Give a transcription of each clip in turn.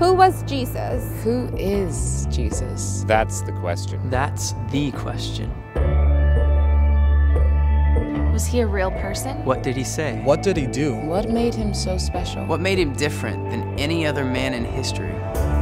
Who was Jesus? Who is Jesus? That's the question. That's the question. Was he a real person? What did he say? What did he do? What made him so special? What made him different than any other man in history?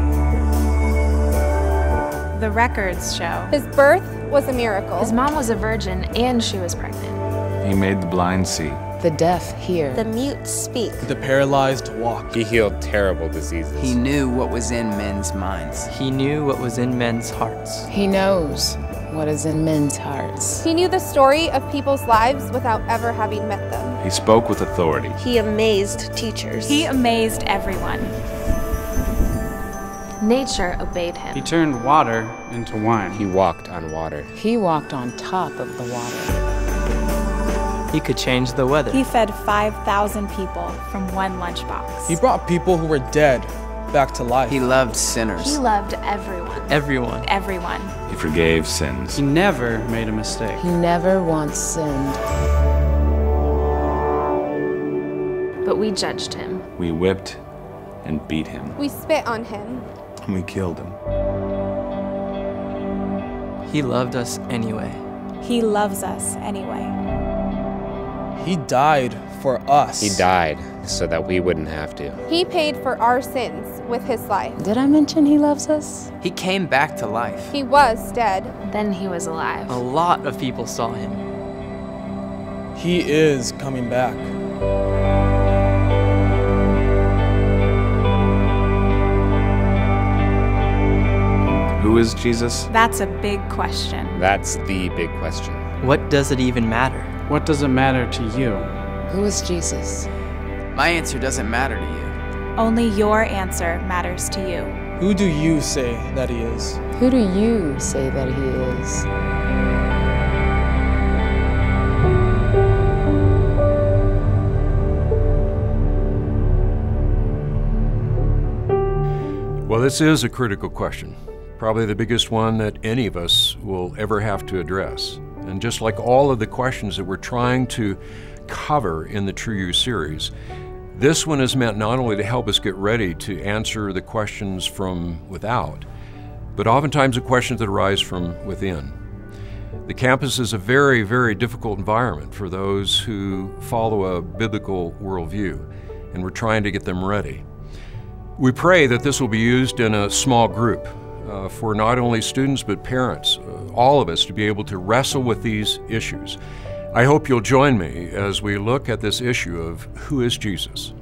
The records show His birth was a miracle. His mom was a virgin and she was pregnant. He made the blind see. The deaf hear. The mute speak. The paralyzed walk. He healed terrible diseases. He knew what was in men's minds. He knew what was in men's hearts. He knows what is in men's hearts. He knew the story of people's lives without ever having met them. He spoke with authority. He amazed teachers. he amazed everyone. Nature obeyed him. He turned water into wine. He walked on water. He walked on top of the water. He could change the weather. He fed 5,000 people from one lunchbox. He brought people who were dead back to life. He loved sinners. He loved everyone. Everyone. Everyone. He forgave sins. He never made a mistake. He never once sinned. But we judged him. We whipped and beat him. We spit on him. And we killed him. He loved us anyway. He loves us anyway. He died for us. He died so that we wouldn't have to. He paid for our sins with his life. Did I mention he loves us? He came back to life. He was dead. Then he was alive. A lot of people saw him. He is coming back. Who is Jesus? That's a big question. That's the big question. What does it even matter? What does it matter to you? Who is Jesus? My answer doesn't matter to you. Only your answer matters to you. Who do you say that he is? Who do you say that he is? Well, this is a critical question, probably the biggest one that any of us will ever have to address. And just like all of the questions that we're trying to cover in the TrueU series, this one is meant not only to help us get ready to answer the questions from without, but oftentimes the questions that arise from within. The campus is a very, very difficult environment for those who follow a biblical worldview, and we're trying to get them ready. We pray that this will be used in a small group for not only students but parents, all of us, to be able to wrestle with these issues. I hope you'll join me as we look at this issue of who is Jesus.